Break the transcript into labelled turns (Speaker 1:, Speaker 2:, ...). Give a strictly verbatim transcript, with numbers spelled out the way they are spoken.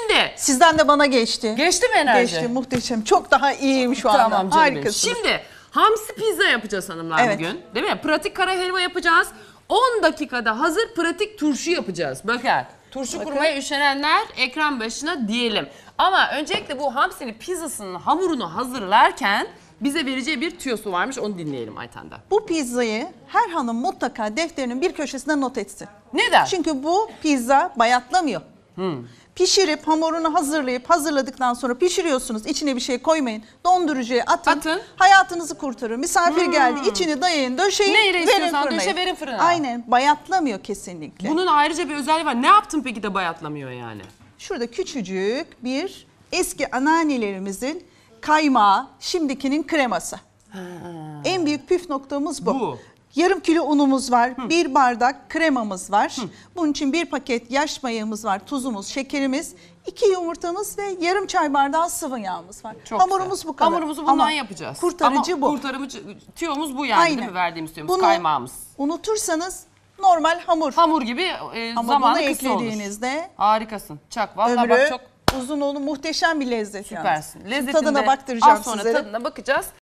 Speaker 1: Şimdi.
Speaker 2: Sizden de bana geçti.
Speaker 1: Geçti mi enerji?
Speaker 2: Geçti, muhteşem. Çok daha iyiyim şu anda.
Speaker 1: Tamam canım benim.
Speaker 2: Harikasınız.
Speaker 1: Şimdi hamsi pizza yapacağız hanımlar
Speaker 2: Evet.
Speaker 1: bugün. Değil mi? Pratik kara helva yapacağız. on dakikada hazır pratik turşu yapacağız. Bakın. Turşu
Speaker 2: Bakın.
Speaker 1: kurmaya üşenenler ekran başına diyelim. Ama öncelikle bu hamsili pizzasının hamurunu hazırlarken bize vereceği bir tüyosu varmış. Onu dinleyelim Ayten'den.
Speaker 2: Bu pizzayı her hanım mutlaka defterinin bir köşesine not etsin.
Speaker 1: Neden?
Speaker 2: Çünkü bu pizza bayatlamıyor.
Speaker 1: Hmm.
Speaker 2: Pişirip hamurunu hazırlayıp hazırladıktan sonra pişiriyorsunuz. İçine bir şey koymayın. Dondurucuya atın.
Speaker 1: Atın.
Speaker 2: Hayatınızı kurtarır. Misafir geldi. İçini dayayın, döşeyin.
Speaker 1: Neyle
Speaker 2: verin
Speaker 1: istiyorsan
Speaker 2: fırına.
Speaker 1: döşe, verin fırına.
Speaker 2: Aynen. Bayatlamıyor kesinlikle.
Speaker 1: Bunun ayrıca bir özelliği var. Ne yaptın peki de bayatlamıyor yani?
Speaker 2: Şurada küçücük bir eski anneannelerimizin kaymağı, şimdikinin kreması.
Speaker 1: Ha.
Speaker 2: En büyük püf noktamız bu.
Speaker 1: Bu.
Speaker 2: Yarım kilo unumuz var, Hı. bir bardak kremamız var. Hı. Bunun için bir paket yaş mayamız var, tuzumuz, şekerimiz, iki yumurtamız ve yarım çay bardağı sıvı yağımız var.
Speaker 1: Çok
Speaker 2: Hamurumuz
Speaker 1: güzel.
Speaker 2: bu kadar.
Speaker 1: Hamurumuzu bundan
Speaker 2: Ama
Speaker 1: yapacağız.
Speaker 2: kurtarıcı
Speaker 1: Ama
Speaker 2: bu.
Speaker 1: kurtarıcı tüyomuz bu yani,
Speaker 2: Aynen.
Speaker 1: değil mi? Verdiğimiz tüyomuz,
Speaker 2: Bunu
Speaker 1: kaymağımız.
Speaker 2: unutursanız normal hamur.
Speaker 1: Hamur gibi e,
Speaker 2: Ama
Speaker 1: zamanı
Speaker 2: bunu
Speaker 1: kısa olur.
Speaker 2: eklediğinizde
Speaker 1: Harikasın. Çak. Vallahi
Speaker 2: ömrü
Speaker 1: bak çok
Speaker 2: uzun olur, muhteşem bir lezzet.
Speaker 1: süpersin.
Speaker 2: Yalnız.
Speaker 1: Lezzetinde
Speaker 2: Tadına baktıracağım
Speaker 1: az sonra
Speaker 2: sizlere.
Speaker 1: tadına bakacağız.